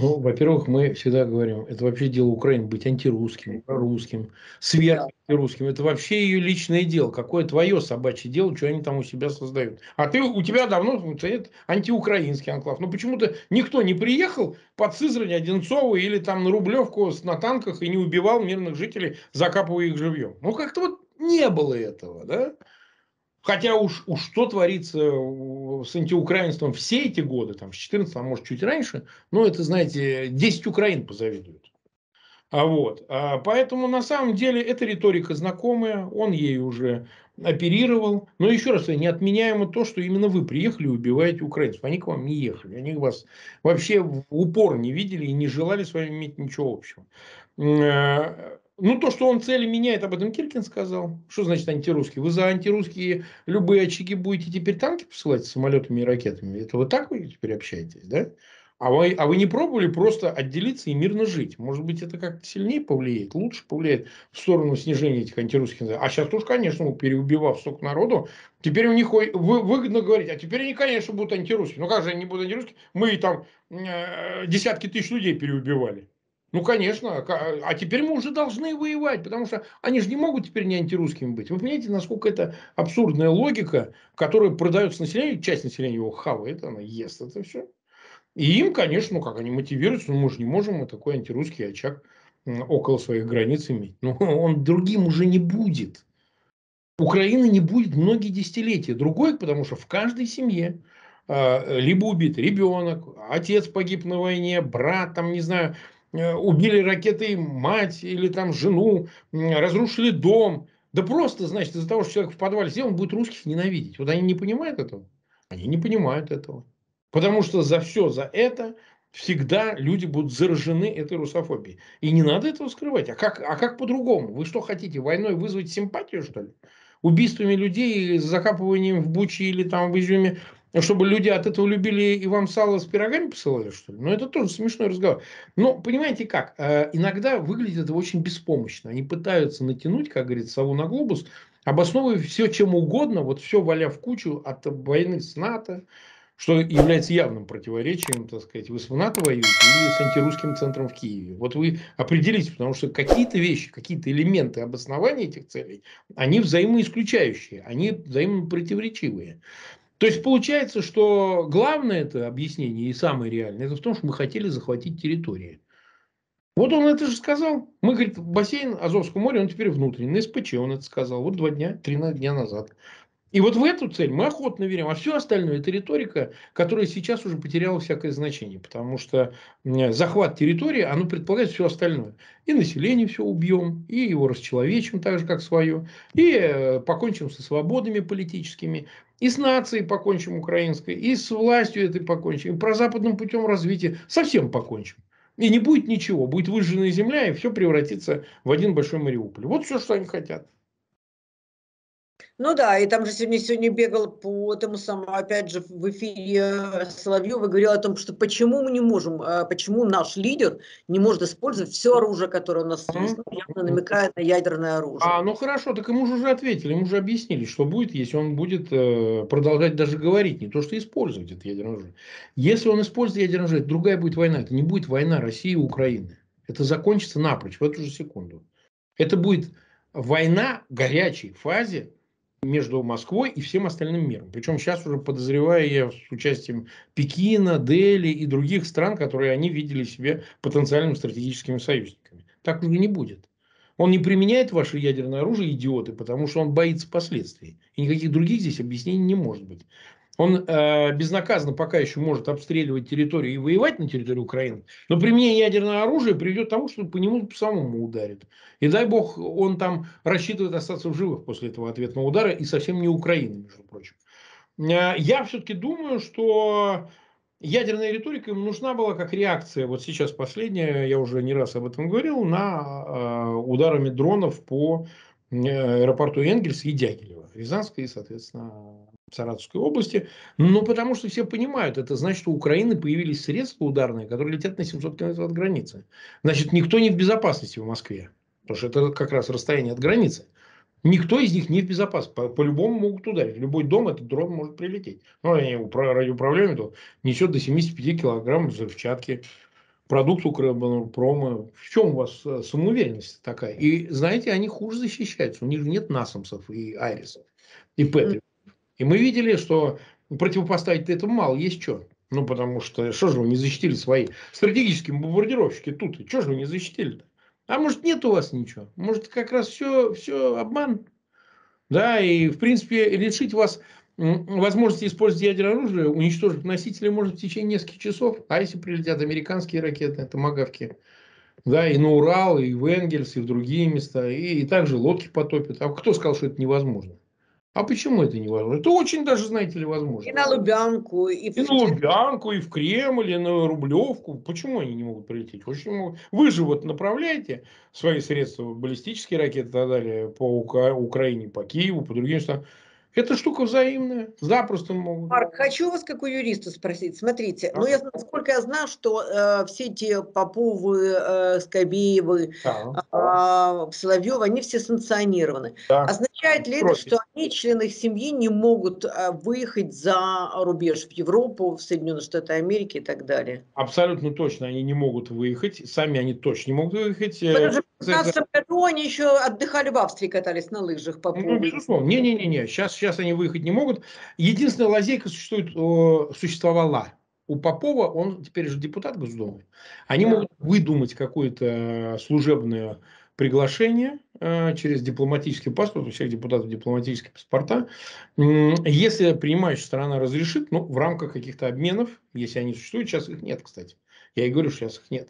Ну, во-первых, мы всегда говорим, это вообще дело Украины быть антирусским, прорусским, Да. сверхантирусским. Это вообще ее личное дело. Какое твое собачье дело, что они там у себя создают. А у тебя давно стоит антиукраинский анклав. Но почему-то никто не приехал под Сызрань, Одинцово или там на Рублевку на танках и не убивал мирных жителей, закапывая их живьем. Ну, как-то вот не было этого, да? Хотя уж что творится с антиукраинством все эти годы, там, с 14, а может, чуть раньше, ну, это, знаете, 10 Украин позавидуют. Поэтому, на самом деле, эта риторика знакомая, он ей уже оперировал. Но еще раз, не отменяемо то, что именно вы приехали и убиваете украинцев. Они к вам не ехали. Они вас вообще в упор не видели и не желали с вами иметь ничего общего. Ну, то, что он цели меняет, об этом Киркин сказал. Что значит антирусский? Вы за антирусские любые очаги будете теперь танки посылать с самолетами и ракетами? Это вот так вы теперь общаетесь, да? А вы не пробовали просто отделиться и мирно жить? Может быть, это как-то сильнее повлияет, лучше повлияет в сторону снижения этих антирусских. А сейчас тоже, конечно, переубивав столько народу, теперь у них выгодно говорить, а теперь они, конечно, будут антирусские. Ну как же они не будут антирусские? Мы там десятки тысяч людей переубивали. Ну, конечно. А теперь мы уже должны воевать, потому что они же не могут теперь не антирусскими быть. Вы понимаете, насколько это абсурдная логика, которую продается населению, часть населения его хавает, она ест это все. И им, конечно, ну как они мотивируются, ну мы же не можем мы такой антирусский очаг около своих границ иметь. Но он другим уже не будет. Украины не будет многие десятилетия. Другой, потому что в каждой семье либо убит ребенок, отец погиб на войне, брат, там, не знаю, убили ракетой мать или там жену, разрушили дом. Да просто, значит, из-за того, что человек в подвале сидел, он будет русских ненавидеть. Вот они не понимают этого. Они не понимают этого. Потому что за все за это всегда люди будут заражены этой русофобией. И не надо этого скрывать. А как по-другому? Вы что хотите, войной вызвать симпатию, что ли? Убийствами людей, закапыванием в Буче или там в Изюме, чтобы люди от этого любили и вам сало с пирогами посылали, что ли? Ну, это тоже смешной разговор. Но, понимаете как, иногда выглядит это очень беспомощно. Они пытаются натянуть, как говорится, сову на глобус, обосновывая все чем угодно, вот все валя в кучу от войны с НАТО, что является явным противоречием, так сказать, вы с НАТО воюете или с антирусским центром в Киеве. Вот вы определитесь, потому что какие-то вещи, какие-то элементы обоснования этих целей, они взаимоисключающие, они взаимопротиворечивые. То есть получается, что главное это объяснение и самое реальное, это в том, что мы хотели захватить территории. Вот он это же сказал. Мы, говорит, бассейн Азовского моря, он теперь внутренний. На СПЧ он это сказал. Вот 3 дня назад. И вот в эту цель мы охотно верим. А все остальное – это риторика, которая сейчас уже потеряла всякое значение. Потому что захват территории, оно предполагает все остальное. И население все убьем, и его расчеловечим так же, как свое. И покончим со свободами политическими. И с нацией покончим украинской. И с властью этой покончим. И прозападным путем развития совсем покончим. И не будет ничего. Будет выжженная земля, и все превратится в один большой Мариуполь. Вот все, что они хотят. Ну да, и там же сегодня бегал по этому самому, опять же, в эфире Соловьев и говорил о том, что почему мы не можем, почему наш лидер не может использовать все оружие, которое у нас есть, ну, явно намекая на ядерное оружие. Ну хорошо, так ему же уже ответили, ему же объяснили, что будет, если он будет продолжать даже говорить, не то что использовать это ядерное оружие. Если он использует ядерное оружие, это другая будет война. Это не будет война России и Украины. Это закончится напрочь в эту же секунду. Это будет война в горячей фазе между Москвой и всем остальным миром. Причем сейчас уже подозреваю я с участием Пекина, Дели и других стран, которые они видели себе потенциальными стратегическими союзниками. Так уже не будет. Он не применяет ваше ядерное оружие, идиоты, потому что он боится последствий. И никаких других здесь объяснений не может быть. Он безнаказанно пока еще может обстреливать территорию и воевать на территории Украины, но применение ядерного оружия приведет к тому, что по нему самому ударит. И дай бог, он там рассчитывает остаться в живых после этого ответного удара, и совсем не Украина, между прочим. Я все-таки думаю, что ядерная риторика ему нужна была как реакция. Вот сейчас последняя, я уже не раз об этом говорил, на ударами дронов по аэропорту Энгельс и Дягилева, Рязанской и, соответственно, Саратовской области. Ну, потому что все понимают, это значит, что у Украины появились средства ударные, которые летят на 700 километров от границы. Значит, никто не в безопасности в Москве. Потому что это как раз расстояние от границы. Никто из них не в безопасности. По-любому могут ударить. Любой дом этот дрон может прилететь. Ну, радиоуправление то несет до 75 килограмм взрывчатки. продукт Укрпрома. В чем у вас самоуверенность такая? И знаете, они хуже защищаются. У них же нет насамсов и айрисов, и петри. И мы видели, что противопоставить этому мало. Есть что. Ну, потому что же вы не защитили свои стратегические бомбардировщики тут? Что же вы не защитили-то? А может, нет у вас ничего? Может, как раз все обман? Да, и, в принципе, лишить вас возможности использовать ядерное оружие, уничтожить носители можно в течение нескольких часов. А если прилетят американские ракеты, томагавки, да, и на Урал, и в Энгельс, и в другие места, и также лодки потопят. А кто сказал, что это невозможно? А почему это невозможно? Это очень даже, знаете ли, И возможно. на Лубянку, и И в на Лубянку, и в Кремль, и на Рублевку. Почему они не могут прилететь? Очень могут. Вы же вот направляете свои средства, баллистические ракеты и так далее, по Украине, по Киеву, по другим местам. Эта штука взаимная. Запросто могут. Марк, хочу вас как у юриста спросить. Смотрите, Да. насколько я знаю, что все эти Поповы, Скобеевы, Да. Соловьевы, они все санкционированы. Да. Означает ли это, Против. что они, члены их семьи, не могут выехать за рубеж в Европу, в Соединенные Штаты Америки и так далее? Абсолютно точно они не могут выехать. Сами они точно не могут выехать. Потому что в Это, 2015 году они еще отдыхали в Австрии, катались на лыжах ну, Поповы. безусловно. Не-не-не. Сейчас они выехать не могут. Единственная лазейка существовала. У Попова, он теперь же депутат Госдумы, они Да. могут выдумать какое-то служебное приглашение через дипломатический паспорт, у всех депутатов дипломатические паспорта. Если принимающая сторона разрешит, ну, в рамках каких-то обменов, если они существуют, сейчас их нет, кстати. Я и говорю, что сейчас их нет.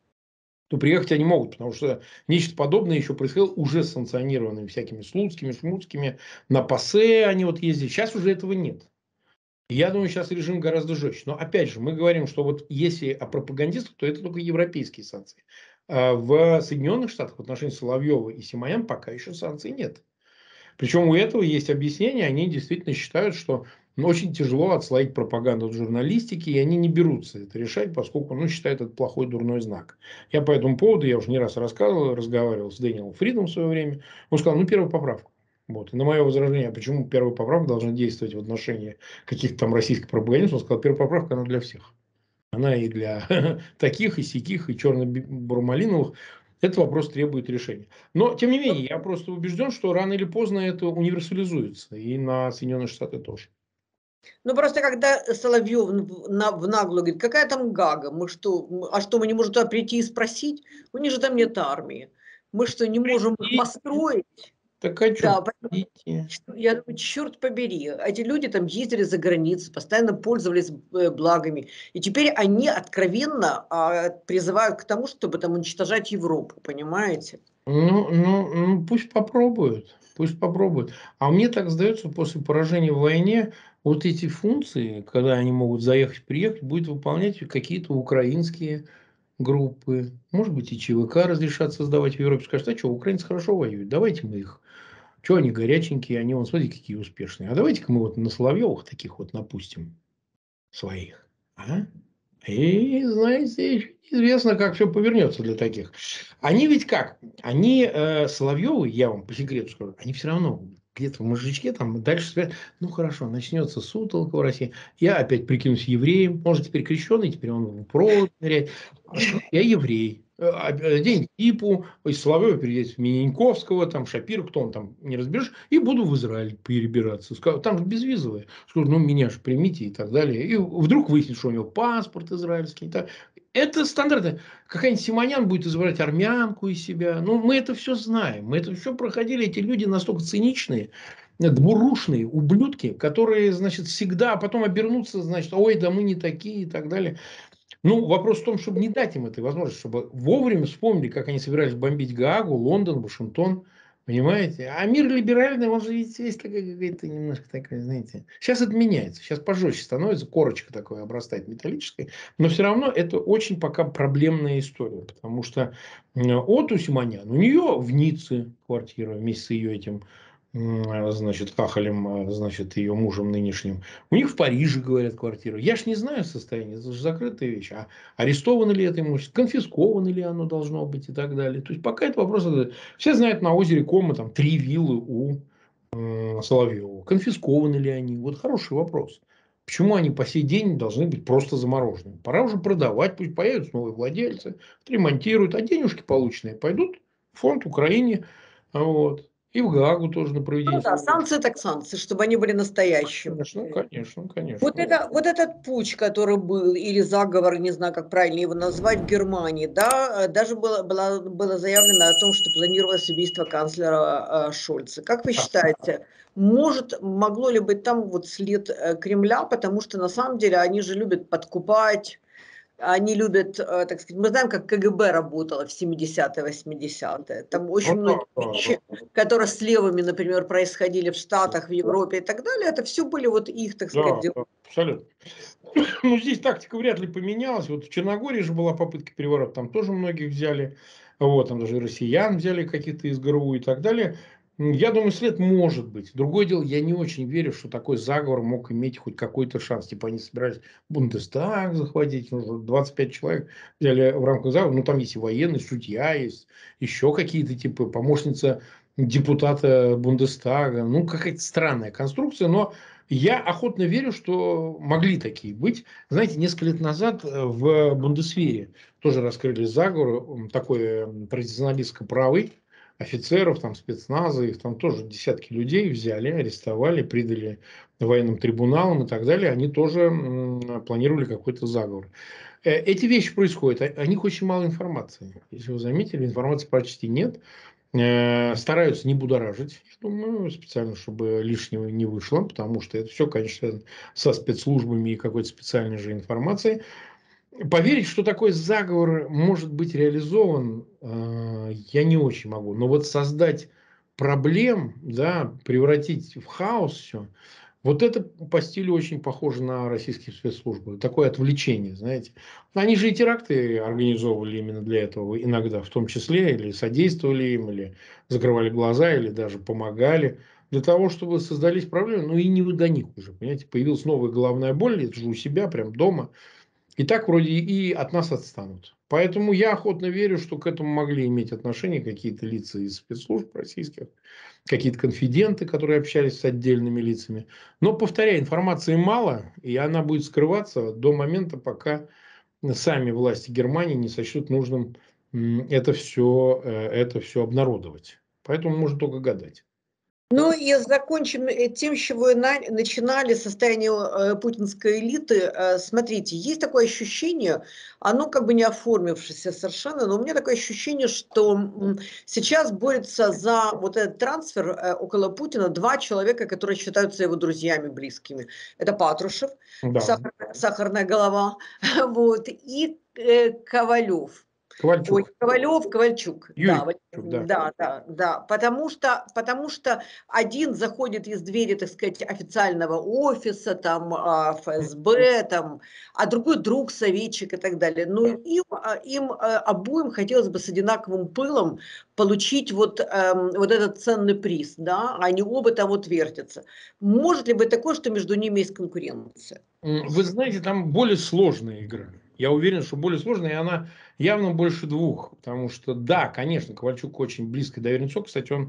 То приехать они могут, потому что нечто подобное еще происходило уже с санкционированными всякими Слуцкими, Шмуцкими. На ПАСЕ они вот ездили. Сейчас уже этого нет. И я думаю, сейчас режим гораздо жестче. Но опять же, мы говорим, что вот если о пропагандистах, то это только европейские санкции. А в Соединенных Штатах в отношении Соловьева и Симонян пока еще санкций нет. Причем у этого есть объяснение. Они действительно считают, что очень тяжело отслоить пропаганду от журналистики, и они не берутся это решать, поскольку считают это плохой дурной знак. Я по этому поводу, я уже не раз рассказывал, разговаривал с Дэниелом Фридом в свое время. Он сказал, первая поправка. Вот. И на мое возражение, почему первая поправка должна действовать в отношении каких-то там российских пропагандистов, он сказал, первая поправка, она для всех. Она и для таких, и сяких, и черно-бурмалиновых. Этот вопрос требует решения. Но, тем не менее, я просто убежден, что рано или поздно это универсализуется. И на Соединенные Штаты тоже. Ну, просто когда Соловьев в наглую говорит: какая там Гага, а что, мы не можем туда прийти и спросить? У них же там нет армии. Мы что, не можем их И, построить? так а что? Да, поэтому я думаю, черт побери, эти люди там ездили за границу, постоянно пользовались благами, и теперь они откровенно призывают к тому, чтобы там уничтожать Европу, понимаете? Пусть попробуют. Пусть попробуют. А мне так сдается, после поражения в войне, вот эти функции, когда они могут заехать, приехать, будет выполнять какие-то украинские группы. Может быть, и ЧВК разрешат создавать в Европе. Скажут, а что, украинцы хорошо воюют, давайте мы их. Что они горяченькие, они, вон, смотрите, какие успешные. А давайте-ка мы вот на Соловьевых таких вот напустим своих. А? И, знаете, еще неизвестно, как все повернется для таких. Они ведь как? Они, Соловьевы, я вам по секрету скажу, они все равно где-то в мозжечке там дальше спят. Ну, хорошо, начнется сутолка в России. Я опять прикинусь евреем. Он же теперь крещеный, теперь он в провод ныряет. Я еврей. День типу, из Соловьева переедет в Миненьковского, там Шапира, кто он там, не разберешь, и буду в Израиль перебираться. Там же безвизовые. Скажу, меня же примите и так далее. И вдруг выяснится, что у него паспорт израильский. Так. Это стандарты. Какая-нибудь Симонян будет избирать армянку из себя. Мы это все знаем. Мы это все проходили. Эти люди настолько циничные, двурушные ублюдки, которые, значит, всегда, а потом обернутся, значит, ой, да мы не такие и так далее. Вопрос в том, чтобы не дать им этой возможности, чтобы вовремя вспомнили, как они собирались бомбить Гаагу, Лондон, Вашингтон. Понимаете? А мир либеральный, он же есть такая какая-то немножко такая, знаете. Сейчас это меняется. Сейчас пожестче становится, корочка такой обрастает металлической. Но все равно это очень пока проблемная история. Потому что от Симонян, у нее в Ницце квартира вместе с ее этим, значит, Кахалем, значит, ее мужем нынешним. У них в Париже, говорят, квартира. Я ж не знаю состояние, это же закрытая вещь. А арестовано ли это имущество, конфисковано ли оно должно быть и так далее. То есть, пока это вопрос... Все знают, на озере Кома там 3 виллы у Соловьева. Конфискованы ли они? Вот хороший вопрос. Почему они по сей день должны быть просто заморожены? Пора уже продавать, пусть появятся новые владельцы, ремонтируют, а денежки полученные пойдут в фонд Украине, вот, и в Гаагу тоже на Ну проведение. да, санкции так санкции, чтобы они были настоящими. Конечно, конечно, Вот, конечно. это, вот этот путч, который был, или заговор, не знаю, как правильно его назвать, в Германии, да, даже было заявлено о том, что планировалось убийство канцлера Шольца. Как вы считаете, могло ли быть там вот след Кремля, потому что на самом деле они же любят подкупать, они любят, так сказать, мы знаем, как КГБ работало в 70-е, 80-е. Там очень Ну, да, многие да, да. вещи, которые с левыми, например, происходили в Штатах, в Европе и так далее, это все были вот их, так сказать, Да, дела. да, абсолютно. Ну, здесь тактика вряд ли поменялась. Вот в Черногории же была попытка переворота, там тоже многих взяли. Вот, там даже и россиян взяли каких-то из ГРУ и так далее. Я думаю, след может быть. Другое дело, я не очень верю, что такой заговор мог иметь хоть какой-то шанс. Типа они собирались Бундестаг захватить, ну, 25 человек взяли в рамках заговора. Ну, там есть и военный, судья есть, еще какие-то типы, помощница депутата Бундестага. Ну, какая-то странная конструкция, но я охотно верю, что могли такие быть. Знаете, несколько лет назад в Бундесвере тоже раскрыли заговор, такой традиционалистско-правый, офицеров, там, спецназа, их там тоже десятки людей взяли, арестовали, придали военным трибуналам и так далее. Они тоже планировали какой-то заговор. Эти вещи происходят, о них очень мало информации. Если вы заметили, информации почти нет. Стараются не будоражить, я думаю, специально, чтобы лишнего не вышло, потому что это все, конечно, связано со спецслужбами и какой-то специальной же информацией. Поверить, что такой заговор может быть реализован, я не очень могу. Но вот создать проблем, да, превратить в хаос все, вот это по стилю очень похоже на российские спецслужбы. Такое отвлечение, знаете. Они же и теракты организовывали именно для этого иногда, в том числе, или содействовали им, или закрывали глаза, или даже помогали. Для того, чтобы создались проблемы, ну и не до них уже, понимаете. Появилась новая головная боль, это же у себя, прям дома. И так вроде и от нас отстанут. Поэтому я охотно верю, что к этому могли иметь отношение какие-то лица из спецслужб российских, какие-то конфиденты, которые общались с отдельными лицами. Но, повторяю, информации мало, и она будет скрываться до момента, пока сами власти Германии не сочтут нужным это все обнародовать. Поэтому можно только гадать. Ну и закончим тем, с чего и начинали, состояние путинской элиты. Смотрите, есть такое ощущение, оно как бы не оформившееся совершенно, но у меня такое ощущение, что сейчас борются за вот этот трансфер около Путина два человека, которые считаются его друзьями близкими. Это Патрушев, Да, сахарная голова, вот, и Ковалев. Ой, Ковальчук. Ковальчук, Юрий да, Ковальчук, да. да, потому что один заходит из двери, так сказать, официального офиса, там, ФСБ, там, а другой друг, советчик и так далее. Ну, им обоим хотелось бы с одинаковым пылом получить вот этот ценный приз, да, они оба там вот вертятся. Может ли быть такое, что между ними есть конкуренция? Вы знаете, там более сложная игра. Я уверен, что более сложная, и она явно больше двух. Потому что, да, конечно, Ковальчук очень близко доверенное лицо. Кстати, он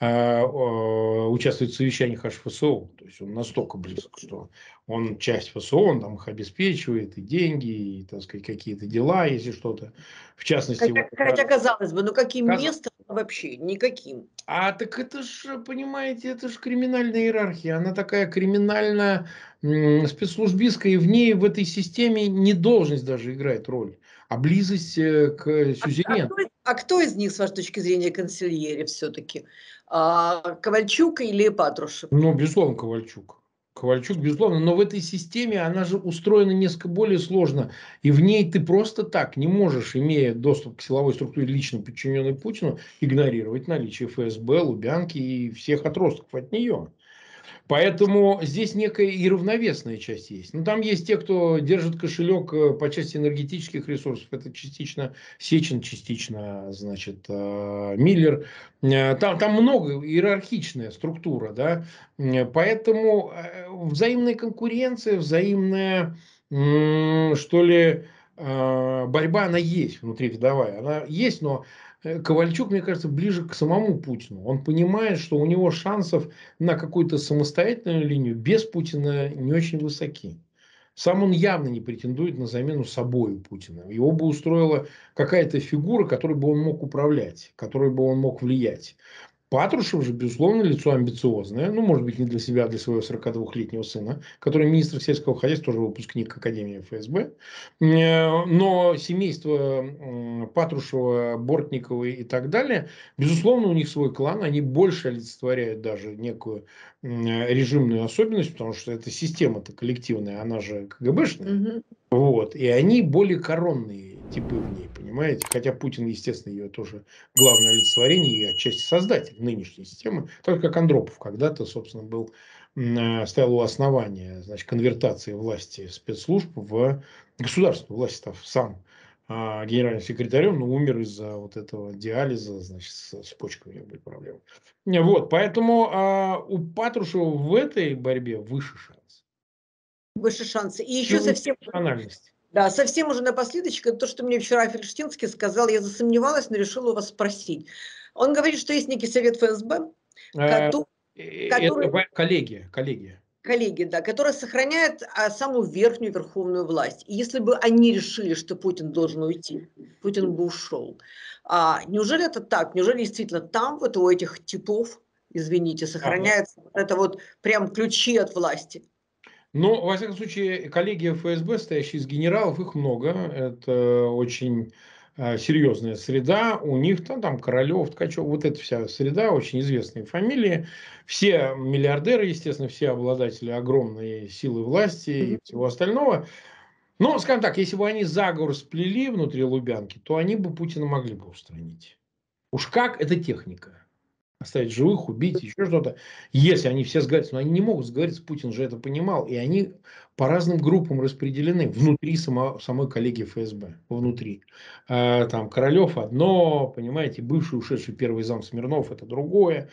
участвует в совещаниях ФСО. То есть, он настолько близок, что он часть ФСО, он там их обеспечивает, и деньги, и, так сказать, какие-то дела, если что-то. В частности, вот, Хотя казалось бы, ну каким Каза- местом вообще? Никаким. так это же, понимаете, это же криминальная иерархия. Она такая криминально спецслужбистская, и в ней, в этой системе не должность даже играет роль, а близость к сюзерену. Кто из них, с вашей точки зрения, консильери все-таки? Ковальчук или Патрушев? Ну, безусловно, Ковальчук. Ковальчук, безусловно, но в этой системе она же устроена несколько более сложно. И в ней ты просто так не можешь, имея доступ к силовой структуре, лично подчиненной Путину, игнорировать наличие ФСБ, Лубянки и всех отростков от нее. Поэтому здесь некая и равновесная часть есть. Ну, там есть те, кто держит кошелек по части энергетических ресурсов. Это частично Сечин, частично, значит, Миллер. Там много, иерархичная структура, да. Поэтому взаимная конкуренция, взаимная, что ли, борьба, она есть внутривидовая. Она есть, но Ковальчук, мне кажется, ближе к самому Путину. Он понимает, что у него шансов на какую-то самостоятельную линию без Путина не очень высоки. Сам он явно не претендует на замену собой Путина. Его бы устроила какая-то фигура, которой бы он мог управлять, которой бы он мог влиять. Патрушев же, безусловно, лицо амбициозное. Ну, может быть, не для себя, а для своего 42-летнего сына, который министр сельского хозяйства, тоже выпускник Академии ФСБ. Но семейство Патрушева, Бортниковой и так далее, безусловно, у них свой клан. Они больше олицетворяют даже некую режимную особенность, потому что эта система-то коллективная, она же КГБшная. Вот. И они более коронные типы в ней, понимаете? Хотя Путин, естественно, ее тоже главное олицетворение и отчасти создатель нынешней системы. Так как Андропов когда-то, собственно, стоял у основания, значит, конвертации власти спецслужб в государственную власть, став сам генеральным секретарем, но умер из-за вот этого диализа, значит, с почкой у него были проблемы. Вот, поэтому у Патрушева в этой борьбе выше шанс. Выше шансы. И еще Силы совсем, профессиональности. да, совсем уже напоследочек, это то, что мне вчера Фельштинский сказал, я засомневалась, но решила у вас спросить. Он говорит, что есть некий совет ФСБ, который, Это коллегия. коллеги, да, которая сохраняет самую верхнюю верховную власть. И если бы они решили, что Путин должен уйти, Путин бы ушел. Неужели это так? Неужели действительно там вот у этих типов, извините, сохраняется вот это вот прям ключи от власти? Но, во всяком случае, коллегия ФСБ, состоящая из генералов, их много. Это очень серьезная среда. У них там Королев, Ткачев, вот эта вся среда, очень известные фамилии. Все миллиардеры, естественно, все обладатели огромной силы власти и всего остального. Но, скажем так, если бы они заговор сплели внутри Лубянки, то они бы Путина могли бы устранить. Уж как, это техника. Оставить живых, убить, еще что-то. Если они все сговорятся, но они не могут сговориться, Путин же это понимал, и они по разным группам распределены внутри самой коллегии ФСБ, внутри. Там Королев одно, понимаете, бывший ушедший первый зам Смирнов это другое.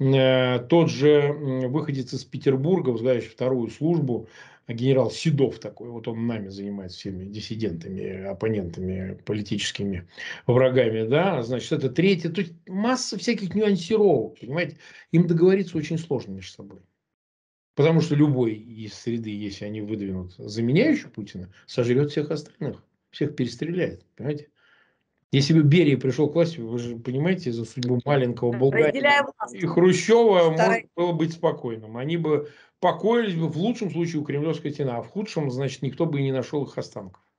Тот же выходец из Петербурга, возглавляющий вторую службу, генерал Седов такой, вот он нами занимается всеми диссидентами, оппонентами, политическими врагами, да, значит, это третье, то есть масса всяких нюансировок, понимаете, им договориться очень сложно между собой. Потому что любой из среды, если они выдвинут заменяющий Путина, сожрет всех остальных, всех перестреляет, понимаете. Если бы Берия пришел к власти, вы же понимаете, за судьбу маленького Болгарии и Хрущева можно было быть спокойным. Они бы покоились бы в лучшем случае у Кремлевской стены, а в худшем, значит, никто бы и не нашел их останков.